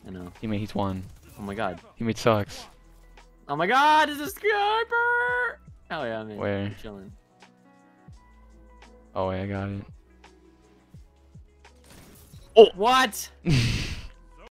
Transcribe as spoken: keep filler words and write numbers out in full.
I know. Teammate, he's one. Oh my god. Teammate sucks. Oh my god, is a sniper! Oh yeah, man. Where? I'm chilling. Oh wait, I got it. Oh! What?